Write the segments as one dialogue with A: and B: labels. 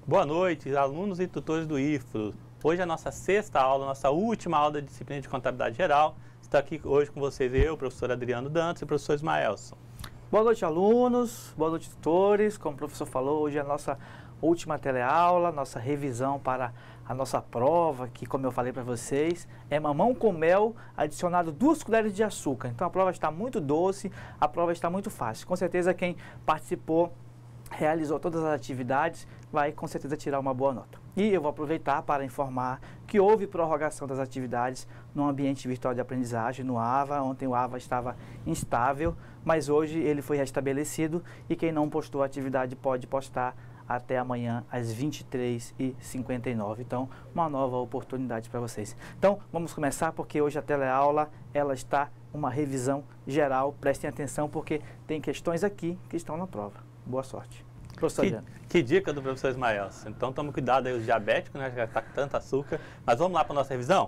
A: Boa noite, alunos e tutores do IFRO. Hoje é a nossa sexta aula, nossa última aula da disciplina de Contabilidade Geral. Estou aqui hoje com vocês eu, o professor Adriano Dantas e o professor Ismaelson.
B: Boa noite, alunos. Boa noite, tutores. Como o professor falou, hoje é a nossa última teleaula, nossa revisão para a nossa prova, que, como eu falei para vocês, é mamão com mel adicionado 2 colheres de açúcar. Então a prova está muito doce, a prova está muito fácil. Com certeza quem participou, realizou todas as atividades, vai com certeza tirar uma boa nota. E eu vou aproveitar para informar que houve prorrogação das atividades no ambiente virtual de aprendizagem, no AVA. Ontem o AVA estava instável, mas hoje ele foi restabelecido e quem não postou a atividade pode postar até amanhã às 23h59. Então, uma nova oportunidade para vocês. Então, vamos começar porque hoje a teleaula ela está uma revisão geral. Prestem atenção porque tem questões aqui que estão na prova. Boa sorte. Professor
A: Que dica do professor Ismaelson. Então, tome cuidado aí os diabéticos, né? Já está com tanto açúcar. Mas vamos lá para a nossa revisão?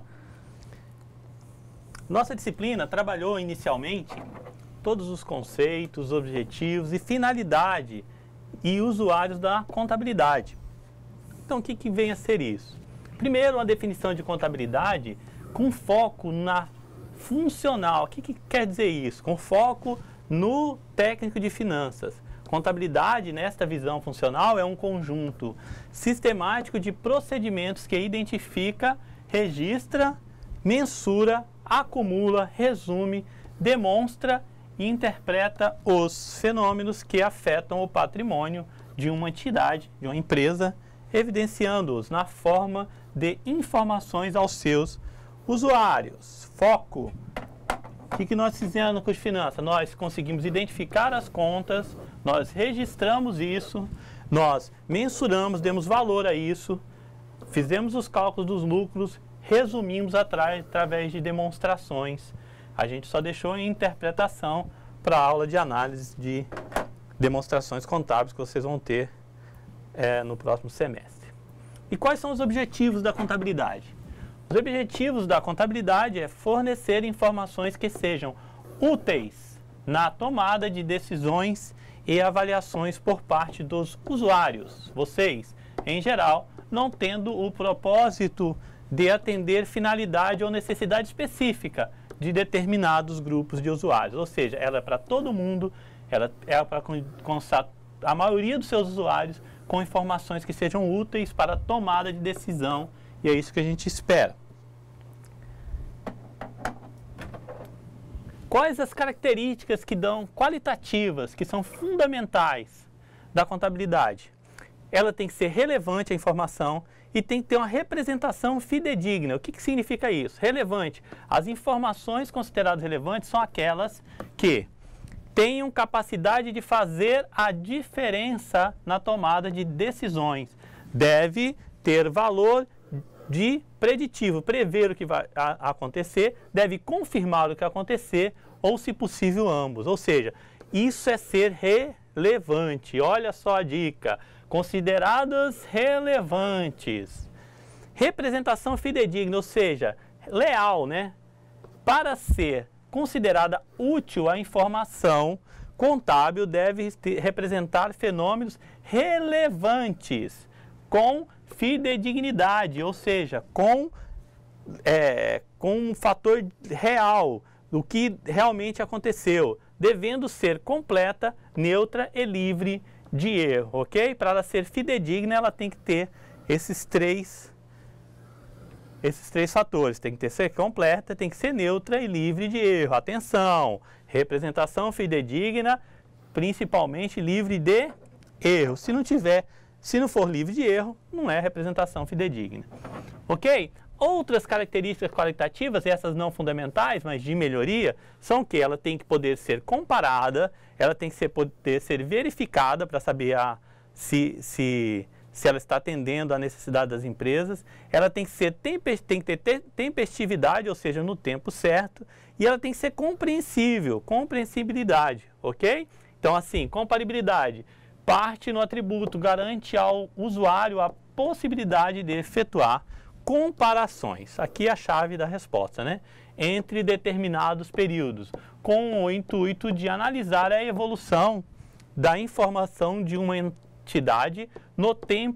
A: Nossa disciplina trabalhou inicialmente todos os conceitos, objetivos e finalidade e usuários da contabilidade. Então, o que vem a ser isso? Primeiro, uma definição de contabilidade com foco na funcional. O que quer dizer isso? Com foco no técnico de finanças. Contabilidade, nesta visão funcional, é um conjunto sistemático de procedimentos que identifica, registra, mensura, acumula, resume, demonstra e interpreta os fenômenos que afetam o patrimônio de uma entidade, de uma empresa, evidenciando-os na forma de informações aos seus usuários. Foco. O que nós fizemos com as finanças? Nós conseguimos identificar as contas, nós registramos isso, nós mensuramos, demos valor a isso, fizemos os cálculos dos lucros, resumimos através de demonstrações. A gente só deixou em interpretação para a aula de análise de demonstrações contábeis que vocês vão ter no próximo semestre. E quais são os objetivos da contabilidade? Os objetivos da contabilidade é fornecer informações que sejam úteis na tomada de decisões e avaliações por parte dos usuários, vocês, em geral, não tendo o propósito de atender finalidade ou necessidade específica de determinados grupos de usuários. Ou seja, ela é para todo mundo, ela é para constar a maioria dos seus usuários com informações que sejam úteis para a tomada de decisão, e é isso que a gente espera. Quais as características que dão qualitativas, que são fundamentais da contabilidade? Ela tem que ser relevante a informação e tem que ter uma representação fidedigna. O que significa isso? Relevante. As informações consideradas relevantes são aquelas que tenham capacidade de fazer a diferença na tomada de decisões. Deve ter valor de preditivo, prever o que vai acontecer, deve confirmar o que acontecer, ou, se possível, ambos. Ou seja, isso é ser relevante. Olha só a dica. Consideradas relevantes. Representação fidedigna, ou seja, leal, né? Para ser considerada útil a informação contábil, deve representar fenômenos relevantes, com fidedignidade, ou seja, com um fator real do que realmente aconteceu, devendo ser completa, neutra e livre de erro, ok? Para ela ser fidedigna, ela tem que ter esses três fatores. Tem que ser completa, tem que ser neutra e livre de erro. Atenção! Representação fidedigna, principalmente livre de erro. Se não for livre de erro, não é representação fidedigna. Ok? Outras características qualitativas, essas não fundamentais, mas de melhoria, são que ela tem que poder ser comparada, ela tem que poder ser verificada para saber se ela está atendendo à necessidade das empresas, ela tem que ter tempestividade, ou seja, no tempo certo, e ela tem que ser compreensível, compreensibilidade, ok? Então, assim, comparabilidade. Parte no atributo, garante ao usuário a possibilidade de efetuar comparações, aqui é a chave da resposta, né? Entre determinados períodos, com o intuito de analisar a evolução da informação de uma entidade no tempo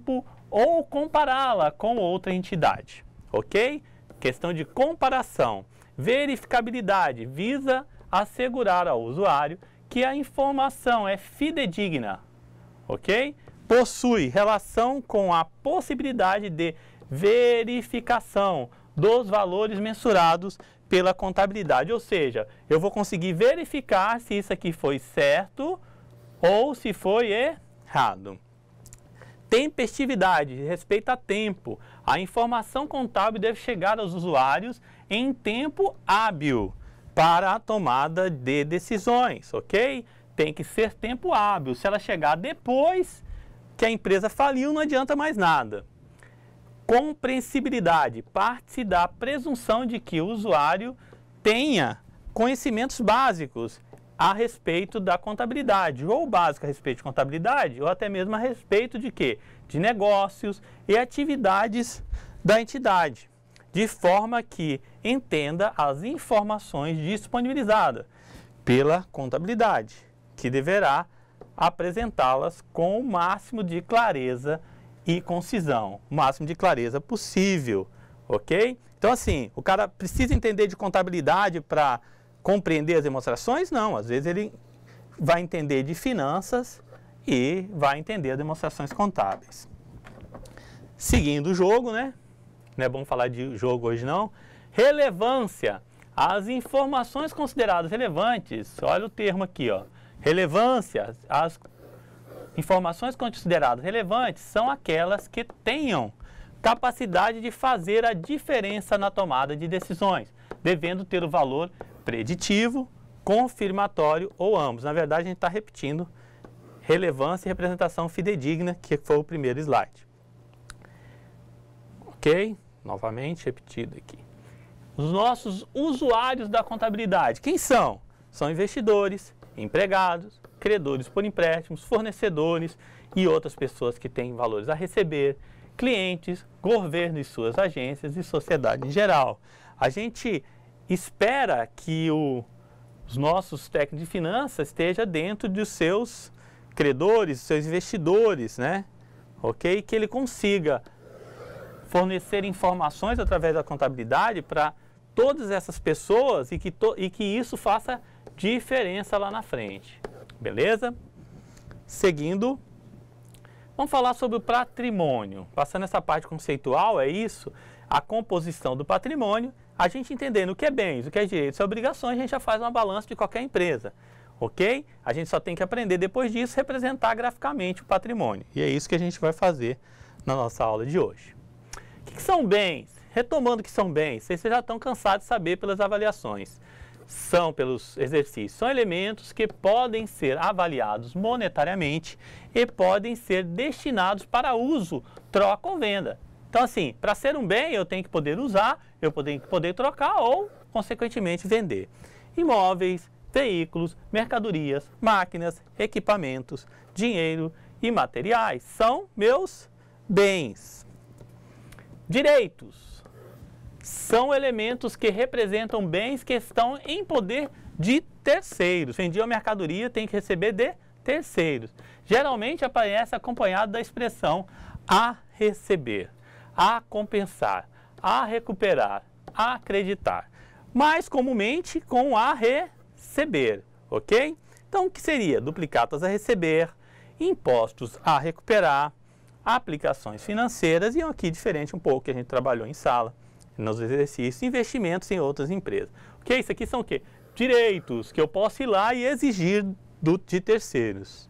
A: ou compará-la com outra entidade, ok? Questão de comparação. Verificabilidade visa assegurar ao usuário que a informação é fidedigna, ok? Possui relação com a possibilidade de verificação dos valores mensurados pela contabilidade, ou seja, eu vou conseguir verificar se isso aqui foi certo ou se foi errado. Tempestividade, respeito a tempo. A informação contábil deve chegar aos usuários em tempo hábil para a tomada de decisões, ok? Tem que ser tempo hábil. Se ela chegar depois que a empresa faliu, não adianta mais nada. Compreensibilidade, parte-se da presunção de que o usuário tenha conhecimentos básicos a respeito da contabilidade, ou básico a respeito de contabilidade, ou até mesmo a respeito de quê? De negócios e atividades da entidade, de forma que entenda as informações disponibilizadas pela contabilidade, que deverá apresentá-las com o máximo de clareza e concisão, o máximo de clareza possível, ok? Então, assim, o cara precisa entender de contabilidade para compreender as demonstrações? Não, às vezes ele vai entender de finanças e vai entender as demonstrações contábeis. Seguindo o jogo, né? Não é bom falar de jogo hoje não. Relevância. As informações consideradas relevantes, olha o termo aqui, ó. Relevância, as informações consideradas relevantes são aquelas que tenham capacidade de fazer a diferença na tomada de decisões, devendo ter o valor preditivo, confirmatório ou ambos. Na verdade, a gente está repetindo relevância e representação fidedigna, que foi o primeiro slide. Ok? Novamente repetido aqui. Os nossos usuários da contabilidade, quem são? São investidores, empregados, credores por empréstimos, fornecedores e outras pessoas que têm valores a receber, clientes, governo e suas agências e sociedade em geral. A gente espera que os nossos técnicos de finanças estejam dentro dos seus credores, seus investidores, né? Ok? Que ele consiga fornecer informações através da contabilidade para todas essas pessoas e que isso faça diferença lá na frente. Beleza? Seguindo, vamos falar sobre o patrimônio. Passando essa parte conceitual, é isso, a composição do patrimônio, a gente entendendo o que é bens, o que é direitos e obrigações, a gente já faz uma balança de qualquer empresa, ok? A gente só tem que aprender depois disso, representar graficamente o patrimônio. E é isso que a gente vai fazer na nossa aula de hoje. O que são bens? Retomando o que são bens, vocês já estão cansados de saber pelas avaliações. São pelos exercícios, são elementos que podem ser avaliados monetariamente e podem ser destinados para uso, troca ou venda. Então, assim, para ser um bem, eu tenho que poder usar, eu tenho que poder trocar ou, consequentemente, vender. Imóveis, veículos, mercadorias, máquinas, equipamentos, dinheiro e materiais são meus bens. Direitos são elementos que representam bens que estão em poder de terceiros. Vendi uma mercadoria, tem que receber de terceiros. Geralmente aparece acompanhado da expressão a receber, a compensar, a recuperar, a acreditar. Mais comumente com a receber, ok? Então, o que seria? Duplicatas a receber, impostos a recuperar, aplicações financeiras e aqui diferente um pouco que a gente trabalhou em sala, nos exercícios, investimentos em outras empresas. Ok? Isso aqui são o quê? Direitos que eu posso ir lá e exigir de terceiros.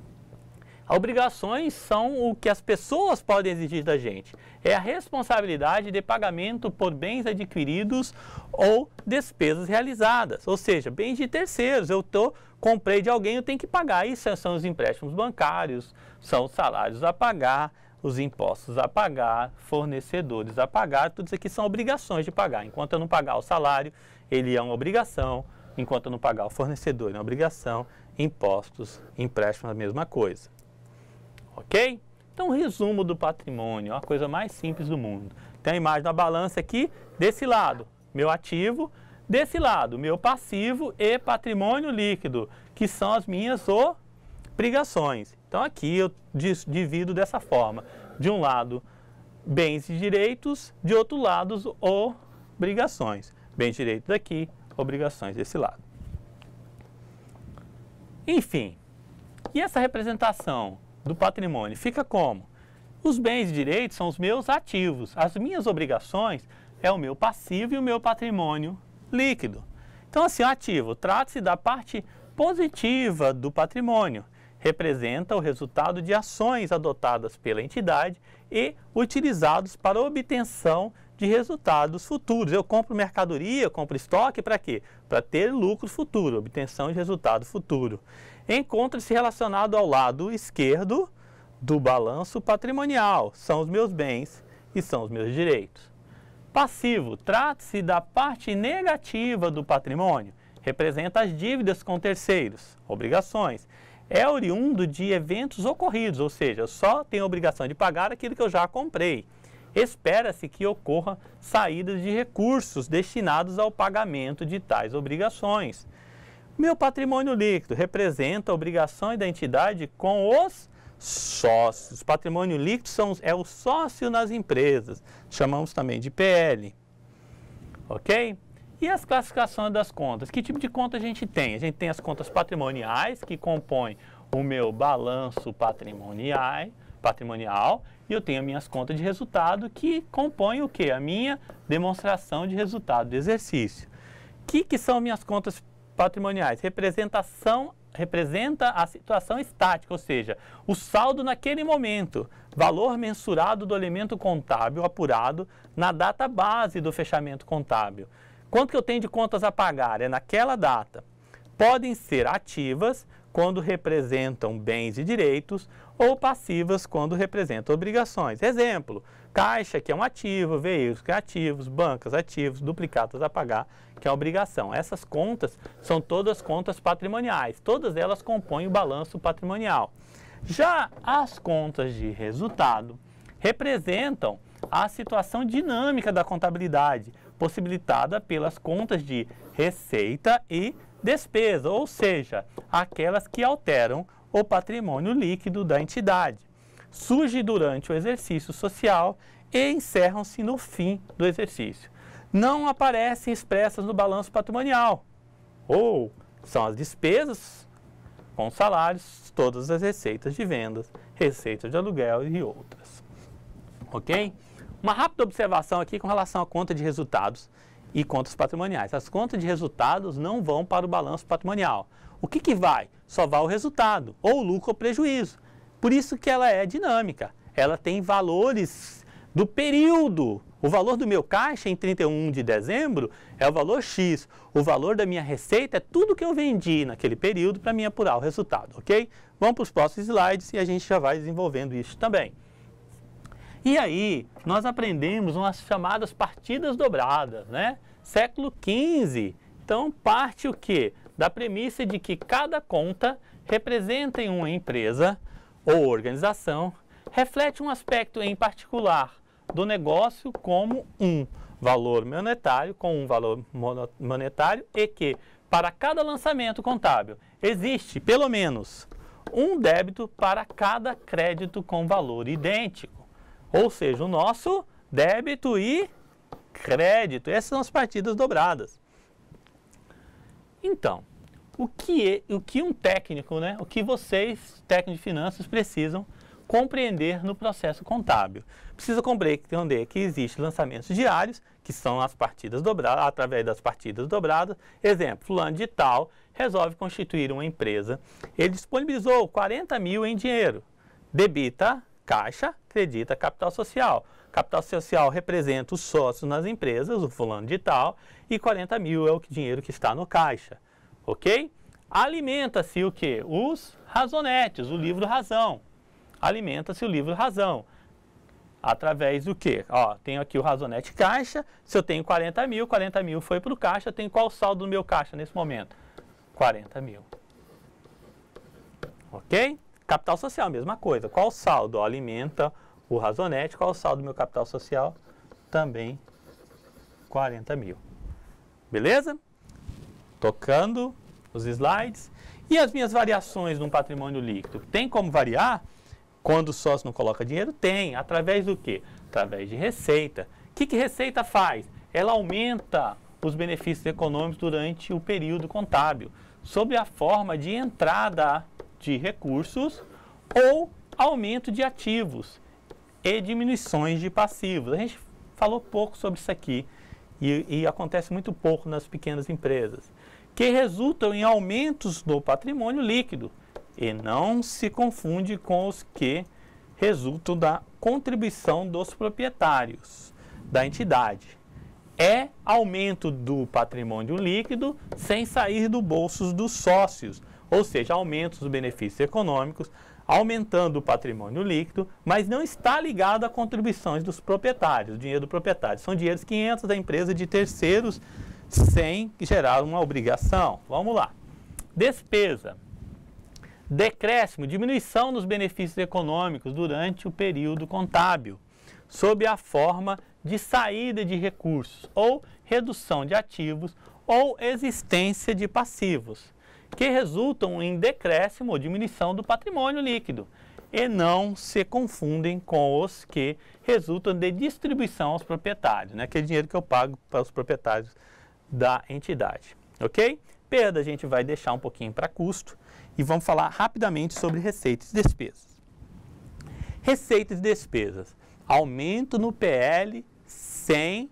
A: Obrigações são o que as pessoas podem exigir da gente. É a responsabilidade de pagamento por bens adquiridos ou despesas realizadas. Ou seja, bens de terceiros. Comprei de alguém, eu tenho que pagar. Isso são os empréstimos bancários, são os salários a pagar, os impostos a pagar, fornecedores a pagar, tudo isso aqui são obrigações de pagar. Enquanto eu não pagar o salário, ele é uma obrigação. Enquanto eu não pagar o fornecedor, é uma obrigação. Impostos, empréstimos, a mesma coisa. Ok? Então, resumo do patrimônio, a coisa mais simples do mundo. Tem a imagem da balança aqui, desse lado, meu ativo, desse lado, meu passivo e patrimônio líquido, que são as minhas obrigações. Então, aqui eu divido dessa forma. de um lado, bens e direitos, de outro lado, obrigações. Bens e direitos daqui, obrigações desse lado. Enfim, e essa representação do patrimônio fica como? Os bens e direitos são os meus ativos, as minhas obrigações é o meu passivo e o meu patrimônio líquido. Então, assim, o ativo trata-se da parte positiva do patrimônio, representa o resultado de ações adotadas pela entidade e utilizados para obtenção de resultados futuros. Eu compro mercadoria, compro estoque para quê? Para ter lucro futuro, obtenção de resultado futuro. Encontra-se relacionado ao lado esquerdo do balanço patrimonial, são os meus bens e são os meus direitos. Passivo, trata-se da parte negativa do patrimônio, representa as dívidas com terceiros, obrigações. É oriundo de eventos ocorridos, ou seja, eu só tenho a obrigação de pagar aquilo que eu já comprei. Espera-se que ocorra saídas de recursos destinados ao pagamento de tais obrigações. Meu patrimônio líquido representa obrigações da entidade com os sócios. Patrimônio líquido é o sócio nas empresas, chamamos também de PL. Ok? E as classificações das contas? Que tipo de conta a gente tem? A gente tem as contas patrimoniais, que compõem o meu balanço patrimonial, e eu tenho as minhas contas de resultado, que compõem o quê? A minha demonstração de resultado do exercício. O que são minhas contas patrimoniais? Representa a situação estática, ou seja, o saldo naquele momento, valor mensurado do elemento contábil apurado na data base do fechamento contábil. Quanto que eu tenho de contas a pagar? É naquela data. Podem ser ativas, quando representam bens e direitos, ou passivas, quando representam obrigações. Exemplo, caixa, que é um ativo, veículos, que é ativos, bancas, ativos, duplicatas a pagar, que é obrigação. Essas contas são todas contas patrimoniais, todas elas compõem o balanço patrimonial. Já as contas de resultado representam a situação dinâmica da contabilidade, possibilitada pelas contas de receita e despesa, ou seja, aquelas que alteram o patrimônio líquido da entidade. Surge durante o exercício social e encerram-se no fim do exercício. Não aparecem expressas no balanço patrimonial, ou são as despesas com salários, todas as receitas de vendas, receitas de aluguel e outras. Ok? Uma rápida observação aqui com relação à conta de resultados e contas patrimoniais. As contas de resultados não vão para o balanço patrimonial. O que vai? Só vai o resultado, ou lucro ou prejuízo. Por isso que ela é dinâmica. Ela tem valores do período. O valor do meu caixa em 31 de dezembro é o valor X. O valor da minha receita é tudo que eu vendi naquele período para me apurar o resultado, ok? Vamos para os próximos slides e a gente já vai desenvolvendo isso também. E aí, nós aprendemos umas chamadas partidas dobradas, né? Século XV. Então, parte o quê? Da premissa de que cada conta representa em uma empresa ou organização, reflete um aspecto em particular do negócio como um valor monetário, e que, para cada lançamento contábil, existe pelo menos um débito para cada crédito com valor idêntico. Ou seja, o nosso débito e crédito. Essas são as partidas dobradas. Então, o que um técnico, né? O que vocês, técnicos de finanças, precisam compreender no processo contábil? Precisa compreender que existem lançamentos diários, que são as partidas dobradas, através das partidas dobradas. Exemplo, fulano de tal resolve constituir uma empresa. Ele disponibilizou 40 mil em dinheiro. Debita caixa, acredita capital social. Capital social representa os sócios nas empresas, o fulano de tal, e 40 mil é o dinheiro que está no caixa. Ok? Alimenta-se o quê? Os razonetes, o livro razão. Alimenta-se o livro razão. Através do quê? Ó, tenho aqui o razonete caixa. Se eu tenho 40 mil foi para o caixa. Tem qual saldo no meu caixa nesse momento? 40 mil. Ok? Capital social, mesma coisa. Qual saldo? Ó, alimenta o razonete. Qual o saldo do meu capital social? Também 40 mil. Beleza? Tocando os slides. E as minhas variações no patrimônio líquido? Tem como variar? Quando o sócio não coloca dinheiro, tem. Através do quê? Através de receita. O que receita faz? Ela aumenta os benefícios econômicos durante o período contábil, sob a forma de entrada de recursos ou aumento de ativos e diminuições de passivos. A gente falou pouco sobre isso aqui e acontece muito pouco nas pequenas empresas, que resultam em aumentos do patrimônio líquido e não se confunde com os que resultam da contribuição dos proprietários da entidade. É aumento do patrimônio líquido sem sair do bolso dos sócios, ou seja, aumento dos benefícios econômicos, aumentando o patrimônio líquido, mas não está ligado a contribuições dos proprietários, o dinheiro do proprietário. São dinheiros que entram da empresa de terceiros sem gerar uma obrigação. Vamos lá. Despesa. Decréscimo, diminuição nos benefícios econômicos durante o período contábil, sob a forma de saída de recursos, ou redução de ativos, ou existência de passivos, que resultam em decréscimo ou diminuição do patrimônio líquido, e não se confundem com os que resultam de distribuição aos proprietários, né? Aquele dinheiro que eu pago para os proprietários da entidade, ok? Perda a gente vai deixar um pouquinho para custo e vamos falar rapidamente sobre receitas e despesas. Receitas e despesas. Aumento no PL sem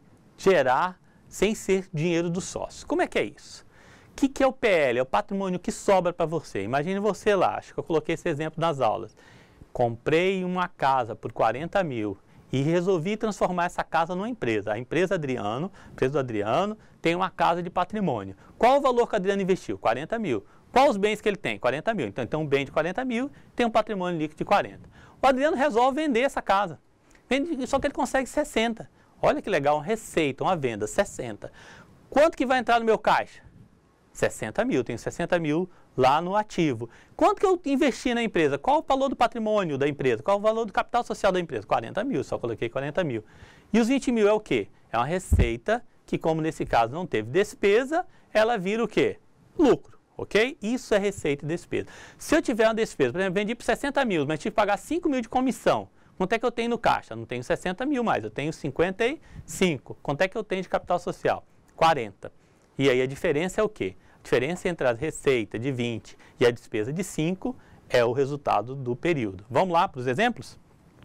A: ser dinheiro do sócio. Como é que é isso? O que é o PL? É o patrimônio que sobra para você. Imagine você lá, acho que eu coloquei esse exemplo nas aulas. Comprei uma casa por 40 mil e resolvi transformar essa casa numa empresa. A empresa do Adriano tem uma casa de patrimônio. Qual o valor que o Adriano investiu? 40 mil. Quais os bens que ele tem? 40 mil. Então, ele tem um bem de 40 mil, tem um patrimônio líquido de 40. O Adriano resolve vender essa casa. Vende, só que ele consegue 60. Olha que legal, uma receita, uma venda, 60. Quanto que vai entrar no meu caixa? 60 mil, tenho 60 mil lá no ativo. Quanto que eu investi na empresa? Qual o valor do patrimônio da empresa? Qual o valor do capital social da empresa? 40 mil, só coloquei 40 mil. E os 20 mil é o quê? É uma receita que, como nesse caso não teve despesa, ela vira o quê? Lucro, ok? Isso é receita e despesa. Se eu tiver uma despesa, por exemplo, vendi por 60 mil, mas tive que pagar 5 mil de comissão, quanto é que eu tenho no caixa? Não tenho 60 mil mais, eu tenho 55. Quanto é que eu tenho de capital social? 40. E aí a diferença é o quê? A diferença entre a receita de 20 e a despesa de 5 é o resultado do período. Vamos lá para os exemplos?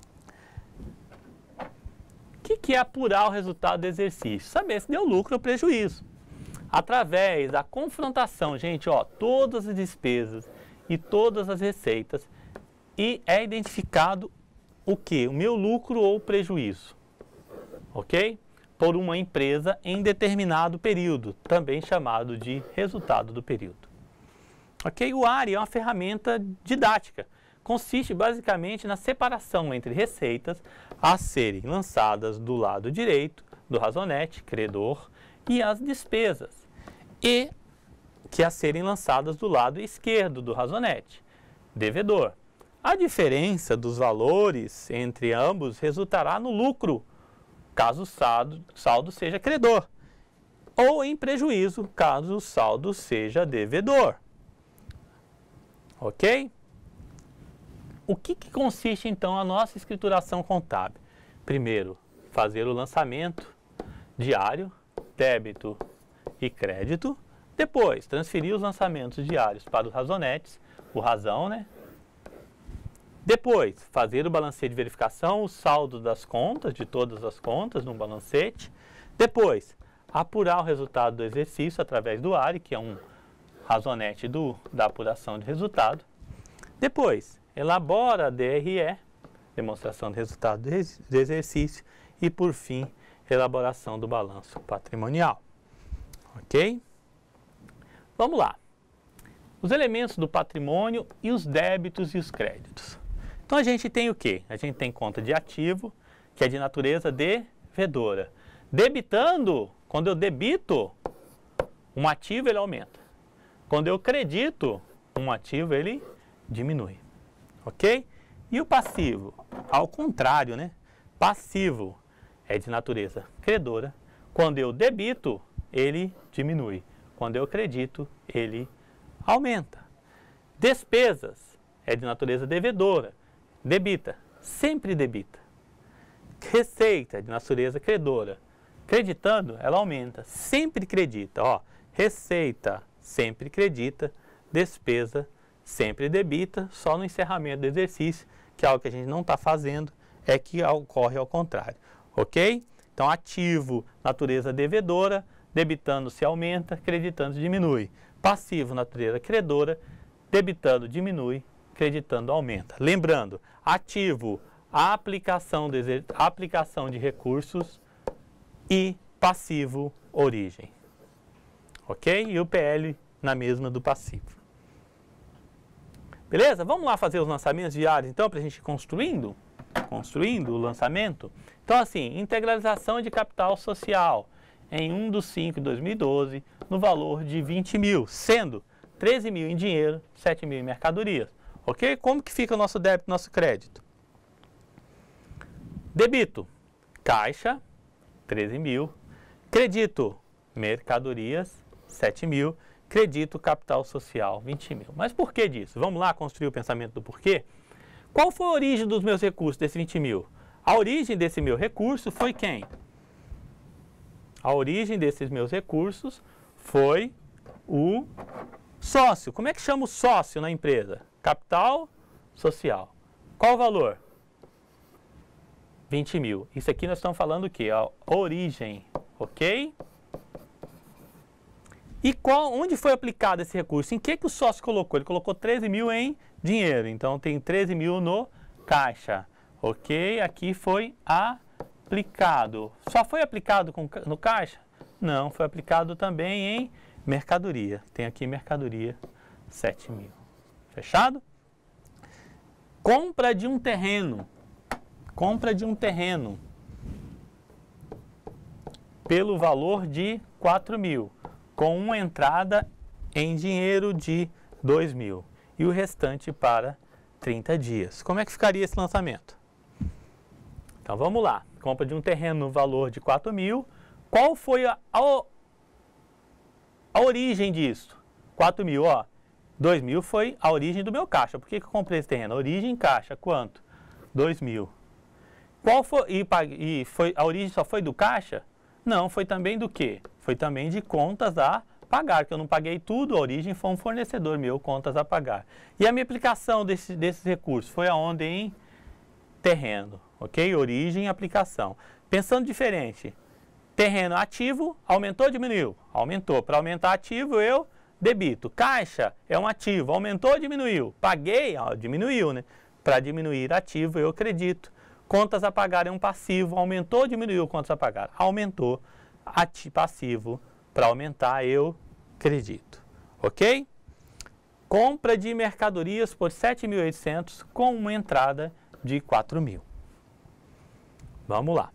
A: O que é apurar o resultado do exercício? Saber se deu lucro ou prejuízo. Através da confrontação, gente, ó, todas as despesas e todas as receitas, e é identificado o que? O meu lucro ou prejuízo, ok? Por uma empresa em determinado período, também chamado de resultado do período. Ok? O ARI é uma ferramenta didática. Consiste basicamente na separação entre receitas a serem lançadas do lado direito do razonete, credor, e as despesas, e que a serem lançadas do lado esquerdo do razonete, devedor. A diferença dos valores entre ambos resultará no lucro, caso o saldo seja credor, ou em prejuízo, caso o saldo seja devedor. Ok? O que consiste então a nossa escrituração contábil? Primeiro, fazer o lançamento diário, débito e crédito. Depois, transferir os lançamentos diários para os razonetes, o razão, né? Depois, fazer o balancete de verificação, o saldo das contas, de todas as contas, no balancete. Depois, apurar o resultado do exercício através do ARI, que é um razonete da apuração de resultado. Depois, elabora a DRE, demonstração de resultado do exercício. E, por fim, elaboração do balanço patrimonial. Ok? Vamos lá. Os elementos do patrimônio e os débitos e os créditos. Então, a gente tem o quê? A gente tem conta de ativo, que é de natureza devedora. Debitando, quando eu debito um ativo, ele aumenta. Quando eu credito um ativo, ele diminui. Ok? E o passivo? Ao contrário, né? Passivo é de natureza credora. Quando eu debito, ele diminui. Quando eu credito, ele aumenta. Despesas é de natureza devedora. debita, sempre debita. Receita de natureza credora, creditando, ela aumenta, sempre credita. Ó, receita sempre credita, despesa sempre debita, só no encerramento do exercício, que é algo que a gente não está fazendo, é que ocorre ao contrário, ok? Então, ativo, natureza devedora, debitando se aumenta, creditando diminui. Passivo, natureza credora, debitando diminui, creditando aumenta. Lembrando, ativo, a aplicação de recursos e passivo, origem. Ok? E o PL na mesma do passivo. Beleza? Vamos lá fazer os lançamentos diários, então, para a gente ir construindo o lançamento. Então, assim, integralização de capital social em 1/5/2012, no valor de 20 mil, sendo 13 mil em dinheiro, 7 mil em mercadorias. Ok? Como que fica o nosso débito e nosso crédito? Debito, caixa, 13 mil. Credito, mercadorias, 7 mil. Credito, capital social, 20 mil. Mas por que disso? Vamos lá construir o pensamento do porquê? Qual foi a origem dos meus recursos, desses 20 mil? A origem desse meu recurso foi quem? A origem desses meus recursos foi o sócio. Como é que chama o sócio na empresa? Capital social. Qual o valor? 20 mil. Isso aqui nós estamos falando o quê? A origem, ok? E onde foi aplicado esse recurso? Em que o sócio colocou? Ele colocou 13 mil em dinheiro. Então, tem 13 mil no caixa. Ok? Aqui foi aplicado. Só foi aplicado no caixa? Não, foi aplicado também em mercadoria. Tem aqui mercadoria, 7 mil. Fechado? Compra de um terreno. Compra de um terreno pelo valor de 4 mil, com uma entrada em dinheiro de 2 mil e o restante para 30 dias. Como é que ficaria esse lançamento? Então vamos lá, compra de um terreno no valor de 4 mil, qual foi a origem disso? 4 mil, ó, 2 mil foi a origem do meu caixa. Por que eu comprei esse terreno? Origem caixa, quanto? 2 mil. Qual foi, a origem só foi do caixa? Não, foi também do quê? Foi também de contas a pagar, que eu não paguei tudo, a origem foi um fornecedor meu, contas a pagar. E a minha aplicação desses recursos foi aonde? Em terreno, ok? Origem e aplicação. Pensando diferente, terreno ativo, aumentou ou diminuiu? Aumentou. Para aumentar ativo, eu debito. Caixa é um ativo, aumentou ou diminuiu? Paguei, diminuiu, né? Para diminuir ativo, eu acredito. Contas a pagar é um passivo, aumentou ou diminuiu contas a pagar? Aumentou, passivo, para aumentar eu acredito, ok? Compra de mercadorias por 7.800 com uma entrada de 4 mil. Vamos lá.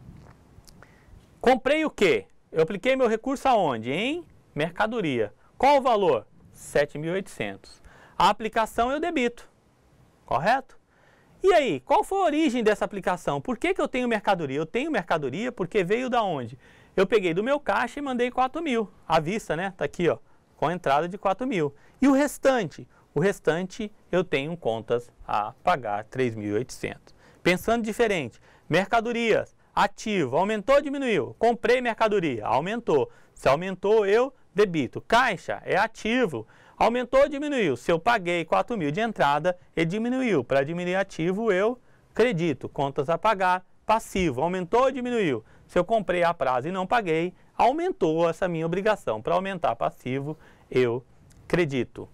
A: Comprei o quê? Eu apliquei meu recurso aonde? Em mercadoria. Qual o valor? 7.800. A aplicação eu debito, correto? E aí, qual foi a origem dessa aplicação? Por que eu tenho mercadoria? Eu tenho mercadoria porque veio da onde? Eu peguei do meu caixa e mandei 4 mil. À vista, né? Tá aqui, ó, com a entrada de 4 mil. E o restante? O restante eu tenho contas a pagar, 3.800. Pensando diferente, mercadorias, ativo, aumentou ou diminuiu? Comprei mercadoria, aumentou. Se aumentou, eu debito. Caixa é ativo. Aumentou ou diminuiu? Se eu paguei 4 mil de entrada, ele diminuiu. Para diminuir ativo, eu credito. Contas a pagar, passivo. Aumentou ou diminuiu? Se eu comprei a prazo e não paguei, aumentou essa minha obrigação. Para aumentar passivo, eu credito.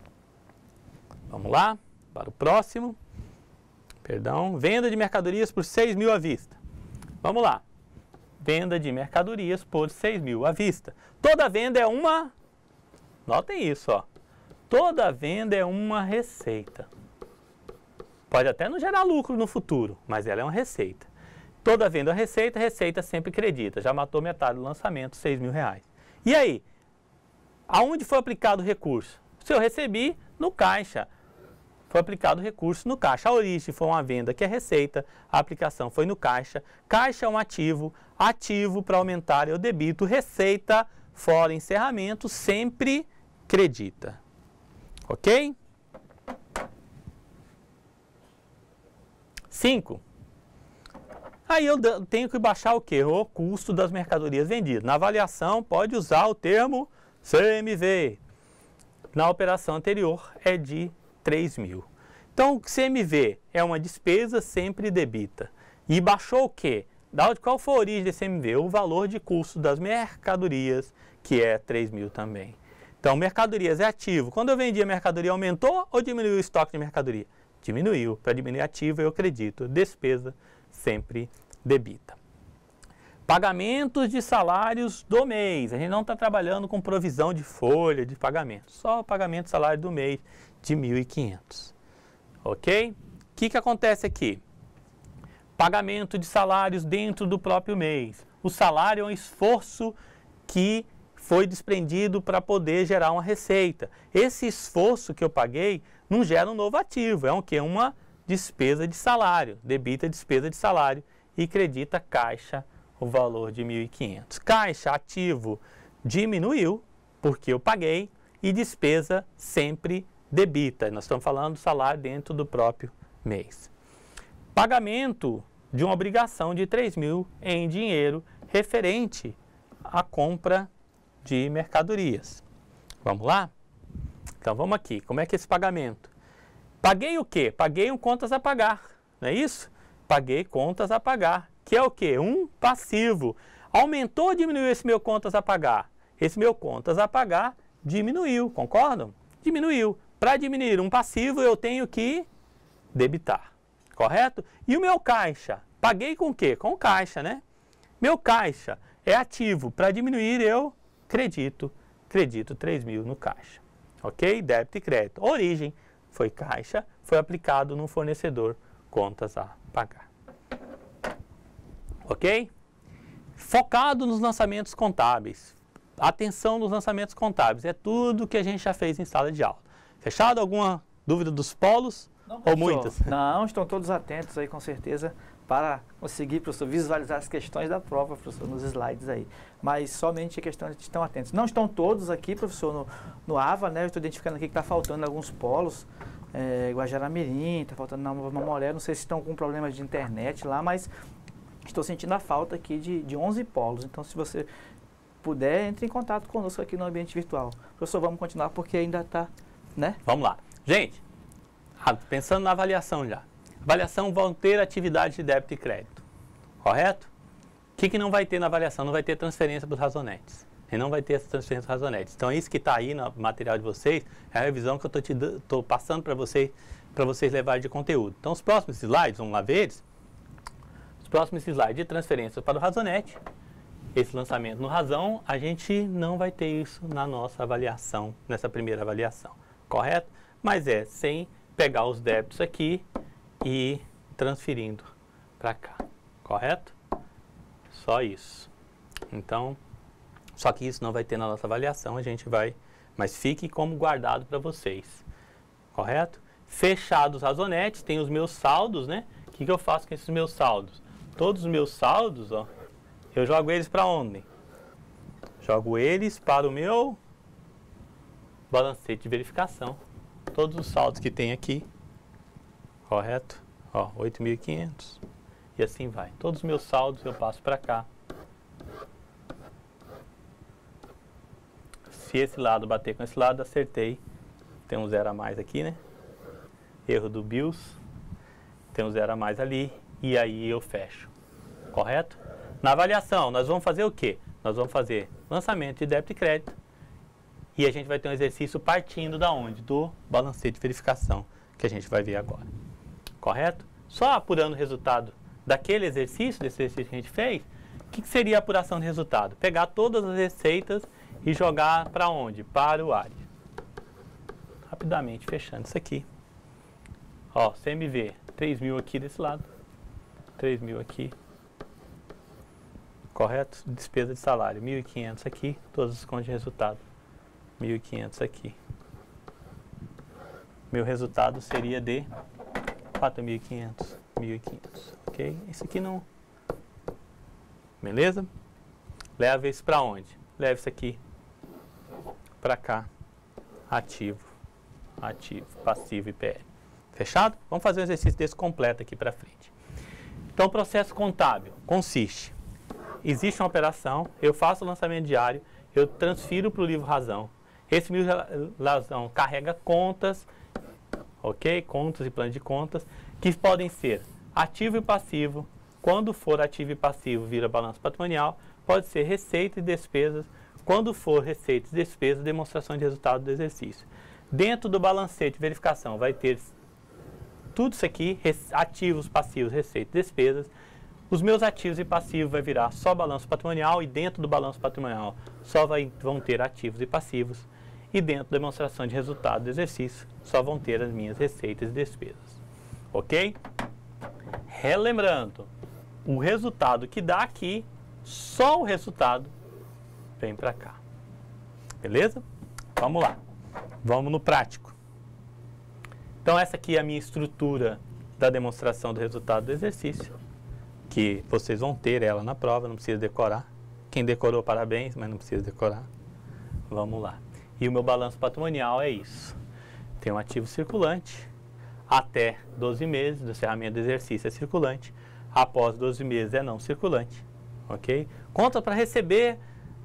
A: Vamos lá, para o próximo. Perdão, venda de mercadorias por 6 mil à vista. Vamos lá. Venda de mercadorias por 6 mil à vista. Toda venda é uma... Notem isso, ó. Toda venda é uma receita. Pode até não gerar lucro no futuro, mas ela é uma receita. Toda venda é receita, receita sempre acredita. Já matou metade do lançamento, 6 mil reais. E aí? Aonde foi aplicado o recurso? Se eu recebi, no caixa. Foi aplicado o recurso no caixa. A origem foi uma venda que é receita, a aplicação foi no caixa. Caixa é um ativo, ativo para aumentar eu debito, receita fora encerramento sempre acredita. Ok? 5. Aí eu tenho que baixar o quê? O custo das mercadorias vendidas. Na avaliação, pode usar o termo CMV. Na operação anterior, é de 3.000. Então, CMV é uma despesa sempre debita. E baixou o quê? Qual foi a origem desse CMV? O valor de custo das mercadorias, que é 3.000 também. Então, mercadorias é ativo. Quando eu vendi a mercadoria, aumentou ou diminuiu o estoque de mercadoria? Diminuiu. Para diminuir ativo, eu acredito. Despesa sempre debita. Pagamentos de salários do mês. A gente não está trabalhando com provisão de folha de pagamento. Só o pagamento de salário do mês de 1.500. Ok? O que acontece aqui? Pagamento de salários dentro do próprio mês. O salário é um esforço que foi desprendido para poder gerar uma receita. Esse esforço que eu paguei não gera um novo ativo. É o quê? Uma despesa de salário. Debita despesa de salário e credita caixa o valor de 1.500. Caixa ativo diminuiu porque eu paguei e despesa sempre debita. Nós estamos falando do salário dentro do próprio mês. Pagamento de uma obrigação de 3.000 em dinheiro referente à compra de mercadorias. Vamos lá? Então vamos aqui. Como é que é esse pagamento? Paguei o quê? Paguei um contas a pagar, não é isso? Paguei contas a pagar, que é o quê? Um passivo. Aumentou ou diminuiu esse meu contas a pagar? Esse meu contas a pagar diminuiu, concordam? Diminuiu. Para diminuir um passivo, eu tenho que debitar, correto? E o meu caixa? Paguei com o quê? Com caixa, né? Meu caixa é ativo. Para diminuir, eu credito 3.000 no caixa. Ok? Débito e crédito. Origem foi caixa, foi aplicado no fornecedor, contas a pagar. Ok? Focado nos lançamentos contábeis. Atenção nos lançamentos contábeis. É tudo que a gente já fez em sala de aula. Fechado? Alguma dúvida dos polos?
B: Não,
A: ou muitas?
B: Não, estão todos atentos aí com certeza para conseguir, professor, visualizar as questões da prova, professor, nos slides aí. Mas somente a questão de estão atentos. Não estão todos aqui, professor, no AVA, né? Eu estou identificando aqui que está faltando alguns polos. Guajará-Mirim, está faltando na Mamoré, não sei se estão com problemas de internet lá, mas estou sentindo a falta aqui de 11 polos. Então, se você puder, entre em contato conosco aqui no ambiente virtual. Professor, vamos continuar porque ainda está, né?
A: Vamos lá. Gente, pensando na avaliação já. Avaliação vão ter atividade de débito e crédito, correto? O que não vai ter na avaliação? Não vai ter transferência para os razonetes. E não vai ter essa transferência dos razonetes. Então, isso que está aí no material de vocês é a revisão que eu estou passando para vocês levarem de conteúdo. Então, os próximos slides, vamos lá ver eles. Os próximos slides de transferência para o razonete, esse lançamento no razão, a gente não vai ter isso na nossa avaliação, nessa primeira avaliação, correto? Mas é sem pegar os débitos aqui e transferindo para cá, correto? Só isso. Então, só que isso não vai ter na nossa avaliação, a gente vai, mas fique como guardado para vocês, correto? Fechados os razonetes, tem os meus saldos, né? O que eu faço com esses meus saldos? Todos os meus saldos, ó, eu jogo eles para onde? Jogo eles para o meu balancete de verificação. Todos os saldos que tem aqui, correto? Ó, 8.500 e assim vai. Todos os meus saldos eu passo para cá. Se esse lado bater com esse lado, acertei. Tem um zero a mais aqui, né? Erro do BIOS. Tem um zero a mais ali. E aí eu fecho. Correto? Na avaliação, nós vamos fazer o quê? Nós vamos fazer lançamento de débito e crédito. E a gente vai ter um exercício partindo da onde? Do balancete de verificação, que a gente vai ver agora. Correto? Só apurando o resultado daquele exercício, desse exercício que a gente fez, o que seria a apuração de resultado? Pegar todas as receitas e jogar para onde? Para o ARI. Rapidamente, fechando isso aqui. Ó, CMV, 3.000 aqui desse lado. 3.000 aqui. Correto? Despesa de salário, 1.500 aqui. Todos os contos de resultado. 1.500 aqui. Meu resultado seria de 4.500. 1.500. Ok? Isso aqui não... Beleza? Leva isso para onde? Leva isso aqui para cá. Ativo, passivo e PL. Fechado? Vamos fazer um exercício desse completo aqui para frente. Então, o processo contábil consiste: existe uma operação, eu faço o lançamento diário, eu transfiro para o livro razão. Esse livro razão carrega contas, ok? Contas e planos de contas, que podem ser ativo e passivo. Quando for ativo e passivo, vira balanço patrimonial. Pode ser receita e despesas. Quando for receita e despesas, demonstração de resultado do exercício. Dentro do balancete de verificação vai ter tudo isso aqui, ativos, passivos, receita e despesas. Os meus ativos e passivos vai virar só balanço patrimonial, e dentro do balanço patrimonial só vão ter ativos e passivos. E dentro da demonstração de resultado do exercício só vão ter as minhas receitas e despesas. Ok? Relembrando, o resultado que dá aqui, só o resultado vem para cá. Beleza? Vamos lá. Vamos no prático. Então essa aqui é a minha estrutura da demonstração do resultado do exercício, que vocês vão ter ela na prova, não precisa decorar. Quem decorou, parabéns, mas não precisa decorar. Vamos lá. E o meu balanço patrimonial é isso. Tem um ativo circulante, até 12 meses do encerramento do exercício é circulante, após 12 meses é não circulante, ok? Conta para receber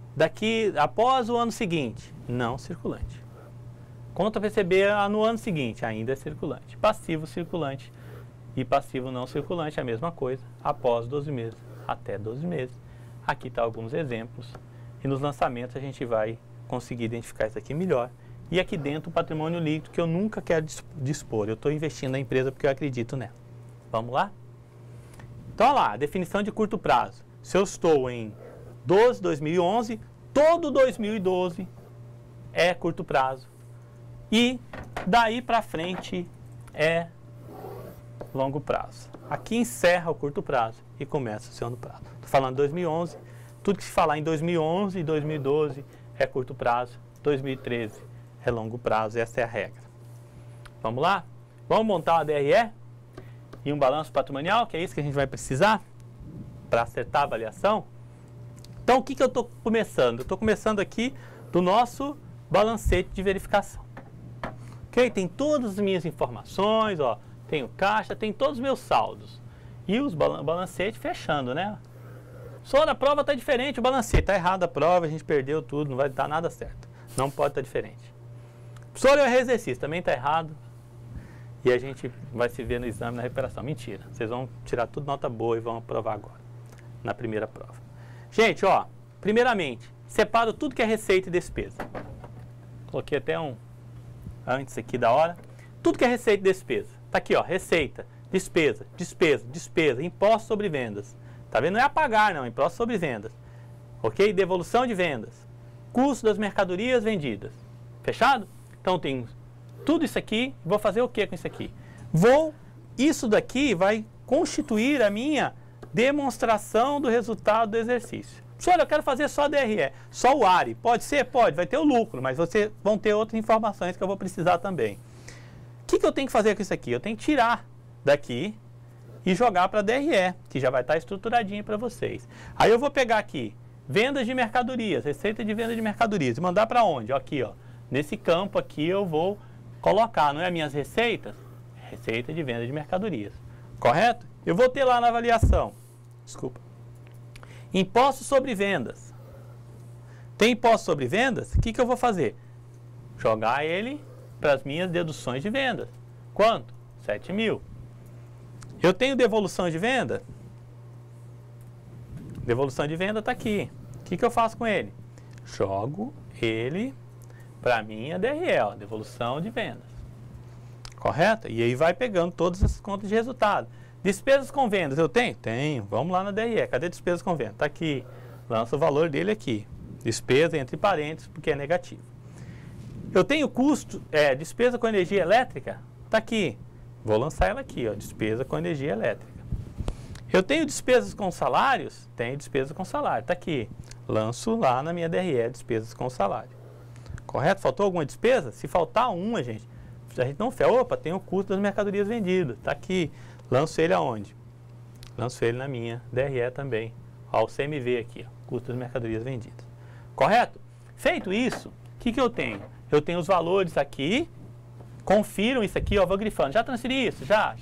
A: após o ano seguinte, não circulante. Conta para receber no ano seguinte, ainda é circulante. Passivo circulante e passivo não circulante, a mesma coisa, após 12 meses, até 12 meses. Aqui estão alguns exemplos, e nos lançamentos a gente vai conseguir identificar isso aqui melhor. E aqui dentro o patrimônio líquido, que eu nunca quero dispor, eu estou investindo na empresa porque eu acredito nela. Vamos lá? Então, olha lá, definição de curto prazo. Se eu estou em 2011, todo 2012 é curto prazo. E daí para frente é longo prazo. Aqui encerra o curto prazo e começa o segundo prazo. Estou falando 2011, tudo que se falar em 2011 e 2012 é curto prazo, 2013 é longo prazo, essa é a regra. Vamos lá? Vamos montar uma DRE e um balanço patrimonial, que é isso que a gente vai precisar para acertar a avaliação. Então, o que eu estou começando? Eu estou começando aqui do nosso balancete de verificação. Ok? Tem todas as minhas informações, ó, tem o caixa, tem todos os meus saldos. E os balancete fechando, né? Só na prova está diferente, o balancete está errado a prova, a gente perdeu tudo, não vai dar nada certo. Não pode estar diferente. Só o exercício também está errado. E a gente vai se ver no exame, na recuperação. Mentira, vocês vão tirar tudo nota boa e vão aprovar agora, na primeira prova. Gente, ó, primeiramente, separo tudo que é receita e despesa. Coloquei até um antes aqui da hora. Tudo que é receita e despesa. Tá aqui, ó, receita, despesa, despesa, despesa, imposto sobre vendas. Tá vendo? Não é a pagar, não, imposto sobre vendas. Ok? Devolução de vendas. Custo das mercadorias vendidas. Fechado? Então, tem tudo isso aqui. Vou fazer o que com isso aqui? Isso daqui vai constituir a minha demonstração do resultado do exercício. Senhor, eu quero fazer só DRE, só o ARI. Pode ser? Pode, vai ter o lucro, mas vocês vão ter outras informações que eu vou precisar também. O que eu tenho que fazer com isso aqui? Eu tenho que tirar daqui e jogar para a DRE, que já vai estar estruturadinho para vocês. Aí eu vou pegar aqui, vendas de mercadorias, receita de venda de mercadorias, e mandar para onde? Aqui, ó. Nesse campo aqui eu vou colocar, não é minhas receitas? Receita de venda de mercadorias. Correto? Eu vou ter lá na avaliação. Desculpa. Imposto sobre vendas. Tem imposto sobre vendas? O que eu vou fazer? Jogar ele para as minhas deduções de vendas. Quanto? 7 mil. Eu tenho devolução de venda? Devolução de venda está aqui. O que eu faço com ele? Jogo ele para a minha DRE, ó, devolução de vendas. Correto? E aí vai pegando todas as contas de resultado. Despesas com vendas, eu tenho? Tenho. Vamos lá na DRE. Cadê despesas com vendas? Está aqui. Lança o valor dele aqui. Despesa entre parênteses, porque é negativo. Eu tenho custo, despesa com energia elétrica? Está aqui. Vou lançar ela aqui, ó, despesa com energia elétrica. Eu tenho despesas com salários? Tenho despesa com salário. Está aqui. Lanço lá na minha DRE, despesas com salário. Correto? Faltou alguma despesa? Se faltar uma, a gente não fez. Opa, tem o custo das mercadorias vendidas. Está aqui. Lanço ele aonde? Lanço ele na minha DRE também. Ó, o CMV aqui, ó, custo das mercadorias vendidas. Correto? Feito isso, o que eu tenho? Eu tenho os valores aqui Confiram isso aqui, ó, vou grifando. Já transferi isso? Já.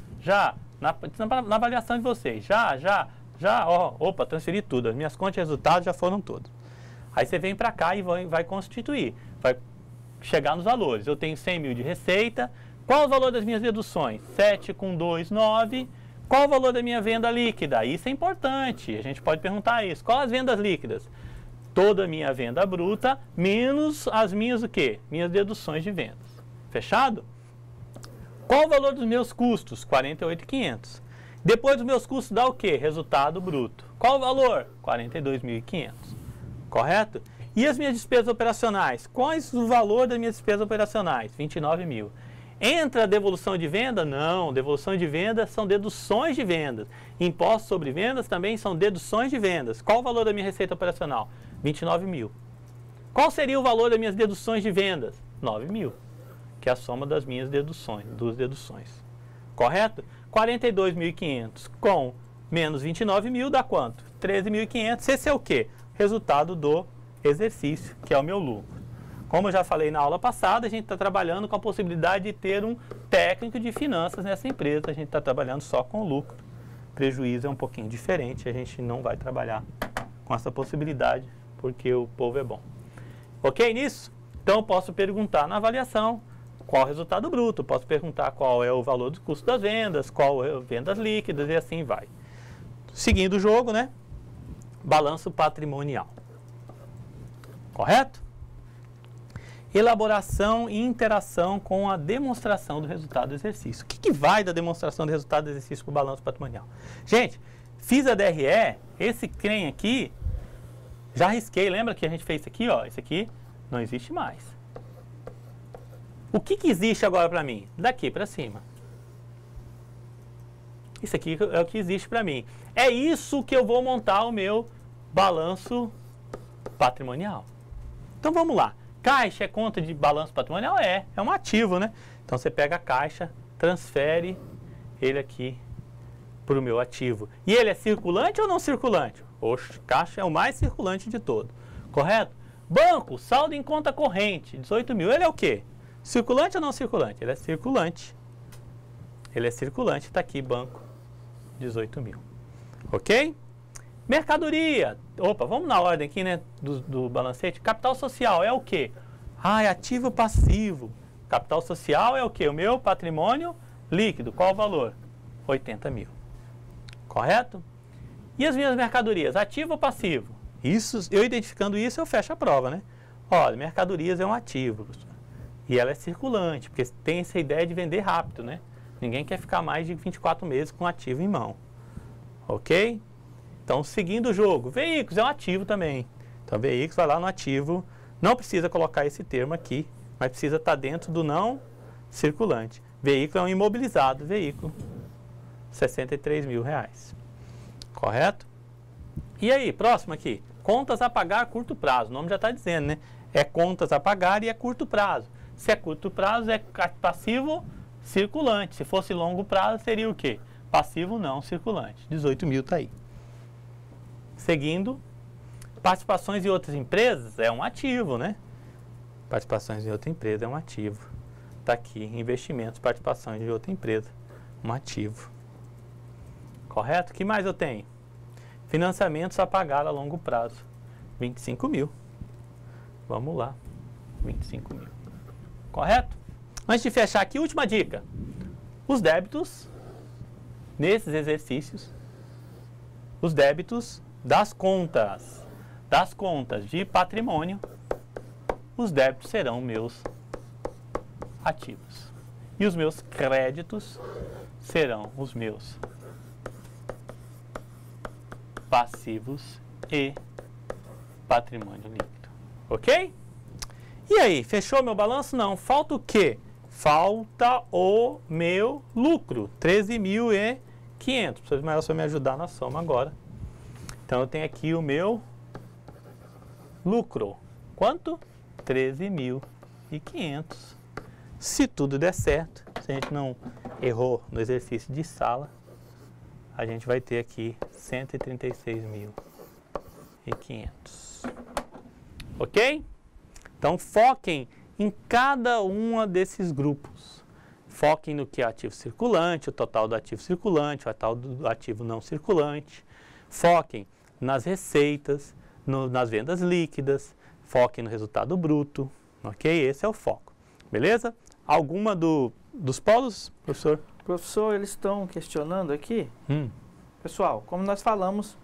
A: Na avaliação de vocês. Já. Ó, opa, transferi tudo. As minhas contas e resultados já foram todos. Aí você vem para cá e vai constituir. Vai chegar nos valores. Eu tenho 100 mil de receita. Qual o valor das minhas deduções? 7 com 2, 9. Qual o valor da minha venda líquida? Isso é importante. A gente pode perguntar isso. Qual as vendas líquidas? Toda a minha venda bruta, menos as minhas o quê? Minhas deduções de vendas. Fechado? Qual o valor dos meus custos? 48.500. Depois dos meus custos dá o quê? Resultado bruto. Qual o valor? 42.500. Correto? E as minhas despesas operacionais? Quais o valor das minhas despesas operacionais? 29 mil. Entra a devolução de venda? Não. Devolução de vendas são deduções de vendas. Impostos sobre vendas também são deduções de vendas. Qual o valor da minha receita operacional? 29 mil. Qual seria o valor das minhas deduções de vendas? 9 mil. Que é a soma das minhas deduções, duas deduções. Correto? 42.500 com menos 29 mil dá quanto? 13.500. Esse é o quê? Resultado do exercício, que é o meu lucro. Como eu já falei na aula passada, a gente está trabalhando com a possibilidade de ter um técnico de finanças nessa empresa. A gente está trabalhando só com lucro. Prejuízo é um pouquinho diferente, a gente não vai trabalhar com essa possibilidade, porque o povo é bom. Ok nisso? Então eu posso perguntar na avaliação qual é o resultado bruto, posso perguntar qual é o valor do custo das vendas, qual é as vendas líquidas e assim vai. Seguindo o jogo, né? Balanço patrimonial. Correto? Elaboração e interação com a demonstração do resultado do exercício. O que vai da demonstração do resultado do exercício para o balanço patrimonial? Gente, fiz a DRE, esse trem aqui, já risquei, lembra que a gente fez isso aqui, ó? Esse aqui não existe mais. O que existe agora para mim? Daqui para cima. Isso aqui é o que existe para mim. É isso que eu vou montar o meu balanço patrimonial. Então vamos lá. Caixa é conta de balanço patrimonial? É um ativo, né? Então você pega a caixa, transfere ele aqui para o meu ativo. E ele é circulante ou não circulante? Oxe, caixa é o mais circulante de todo. Correto? Banco, saldo em conta corrente, 18 mil. Ele é o quê? Circulante ou não circulante? Ele é circulante. Ele é circulante, está aqui, banco, 18 mil. Ok? Mercadoria. Opa, vamos na ordem aqui, né, do balancete. Capital social é o quê? É ativo passivo. Capital social é o quê? O meu patrimônio líquido. Qual o valor? 80 mil. Correto? E as minhas mercadorias? Ativo ou passivo? Isso, eu identificando isso, eu fecho a prova, né? Olha, mercadorias é um ativo, professor. E ela é circulante, porque tem essa ideia de vender rápido, né? Ninguém quer ficar mais de 24 meses com ativo em mão. Ok? Então, seguindo o jogo, veículos é um ativo também. Então, veículos vai lá no ativo, não precisa colocar esse termo aqui, mas precisa estar dentro do não circulante. Veículo é um imobilizado, veículo, 63 mil reais. Correto? E aí, próximo aqui, contas a pagar a curto prazo, o nome já está dizendo, né? É contas a pagar e é curto prazo. Se é curto prazo, é passivo circulante. Se fosse longo prazo, seria o quê? Passivo não circulante. 18 mil está aí. Seguindo, participações em outras empresas é um ativo, né? Participações em outra empresa é um ativo. Está aqui, investimentos, participações de outra empresa, um ativo. Correto? O que mais eu tenho? Financiamentos a pagar a longo prazo, 25 mil. Vamos lá, 25 mil. Correto? Antes de fechar aqui, última dica. Os débitos, nesses exercícios, os débitos das contas de patrimônio, os débitos serão meus ativos. E os meus créditos serão os meus passivos e patrimônio líquido. Ok? E aí, fechou meu balanço? Não. Falta o quê? Falta o meu lucro, 13.500. Professor Ismael, você vai me ajudar na soma agora. Então, eu tenho aqui o meu lucro. Quanto? 13.500. Se tudo der certo, se a gente não errou no exercício de sala, a gente vai ter aqui 136.500. Ok? Então, foquem em cada um desses grupos. Foquem no que é ativo circulante, o total do ativo circulante, o total do ativo não circulante. Foquem nas receitas, nas vendas líquidas, foquem no resultado bruto, ok? Esse é o foco, beleza? Alguma dos polos, professor?
B: Professor, eles estão questionando aqui. Pessoal, como nós falamos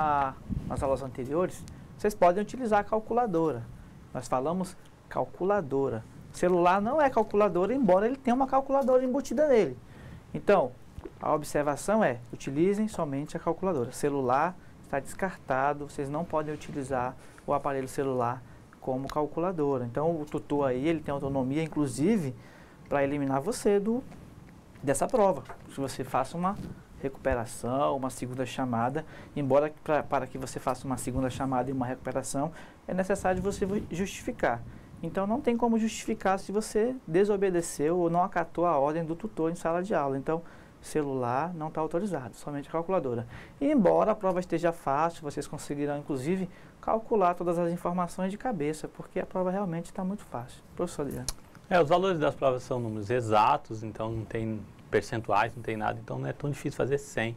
B: nas aulas anteriores, vocês podem utilizar a calculadora. Nós falamos calculadora. Celular não é calculadora, embora ele tenha uma calculadora embutida nele. Então, a observação é, utilizem somente a calculadora. Celular está descartado, vocês não podem utilizar o aparelho celular como calculadora. Então, o tutor aí, ele tem autonomia, inclusive, para eliminar você dessa prova. Se você faça uma recuperação, uma segunda chamada, embora para que você faça uma segunda chamada e uma recuperação, é necessário você justificar. Então, não tem como justificar se você desobedeceu ou não acatou a ordem do tutor em sala de aula. Então, celular não está autorizado, somente a calculadora. E embora a prova esteja fácil, vocês conseguirão, inclusive, calcular todas as informações de cabeça, porque a prova realmente está muito fácil. Professor Adriano.
A: Os valores das provas são números exatos, então não tem percentuais, não tem nada, então não é tão difícil fazer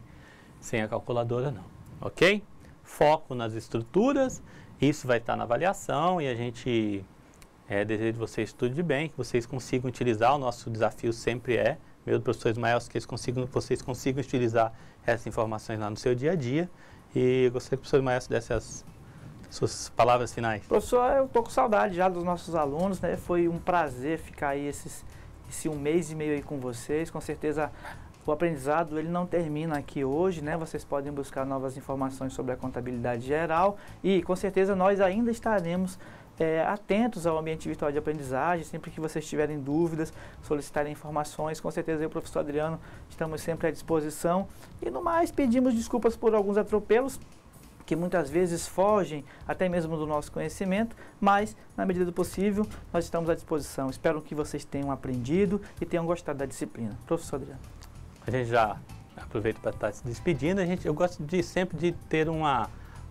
A: sem a calculadora, não. Ok? Foco nas estruturas, isso vai estar na avaliação e a gente... desejo que vocês estudem bem, que vocês consigam utilizar, o nosso desafio sempre é, meu professor Ismael, que vocês consigam utilizar essas informações lá no seu dia a dia. E eu gostaria que o professor Ismael desse as suas palavras finais.
B: Professor, eu estou com saudade já dos nossos alunos, né? Foi um prazer ficar aí esse 1 mês e meio aí com vocês. Com certeza o aprendizado ele não termina aqui hoje, né? Vocês podem buscar novas informações sobre a contabilidade geral e com certeza nós ainda estaremos atentos ao ambiente virtual de aprendizagem, sempre que vocês tiverem dúvidas, solicitarem informações, com certeza eu e o professor Adriano estamos sempre à disposição. E no mais, pedimos desculpas por alguns atropelos, que muitas vezes fogem até mesmo do nosso conhecimento, mas na medida do possível nós estamos à disposição. Espero que vocês tenham aprendido e tenham gostado da disciplina. Professor Adriano.
A: A gente já aproveita para estar se despedindo, eu gosto sempre de ter uma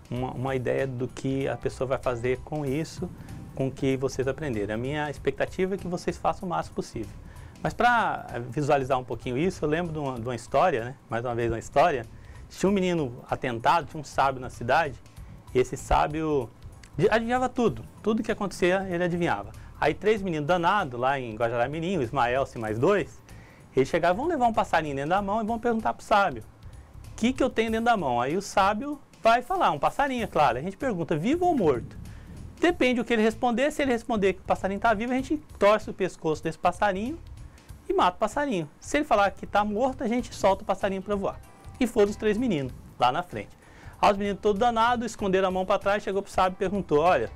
A: ideia do que a pessoa vai fazer com isso, com o que vocês aprenderem. A minha expectativa é que vocês façam o máximo possível. Mas para visualizar um pouquinho isso, eu lembro de uma história, né? Mais uma vez uma história. Tinha um menino atentado, tinha um sábio na cidade, e esse sábio adivinhava tudo que acontecia ele adivinhava. Aí 3 meninos danados lá em Guajará-Mirim, o Ismael e mais 2, eles chegaram, vão levar um passarinho dentro da mão e vão perguntar para o sábio, o que eu tenho dentro da mão? Aí o sábio vai falar, um passarinho, é claro. A gente pergunta, vivo ou morto? Depende do que ele responder. Se ele responder que o passarinho está vivo, a gente torce o pescoço desse passarinho e mata o passarinho. Se ele falar que está morto, a gente solta o passarinho para voar. E foram os 3 meninos lá na frente. Aí os meninos todos danados, esconderam a mão para trás, chegou para o sábio e perguntou, olha,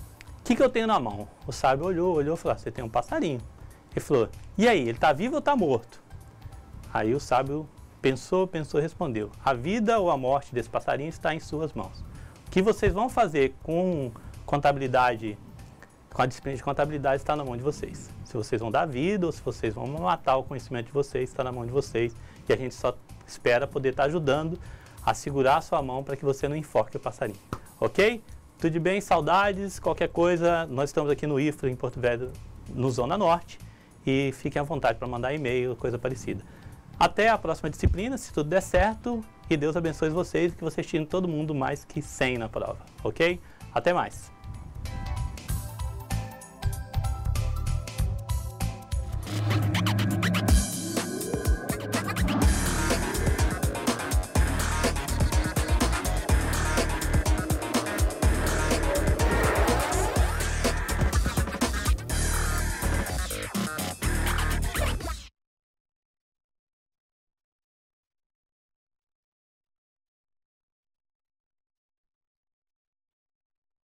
A: o que eu tenho na mão? O sábio olhou e falou, você tem um passarinho. Ele falou, e aí, ele está vivo ou está morto? Aí o sábio pensou e respondeu, a vida ou a morte desse passarinho está em suas mãos. O que vocês vão fazer com contabilidade, com a disciplina de contabilidade está na mão de vocês. Se vocês vão dar vida ou se vocês vão matar o conhecimento de vocês, está na mão de vocês. E a gente só espera poder estar ajudando a segurar a sua mão para que você não enforque o passarinho. Ok? Tudo bem? Saudades, qualquer coisa, nós estamos aqui no IFRA, em Porto Velho, no Zona Norte, e fiquem à vontade para mandar e-mail, coisa parecida. Até a próxima disciplina, se tudo der certo, e Deus abençoe vocês e que vocês tirem todo mundo mais que 100 na prova, ok? Até mais!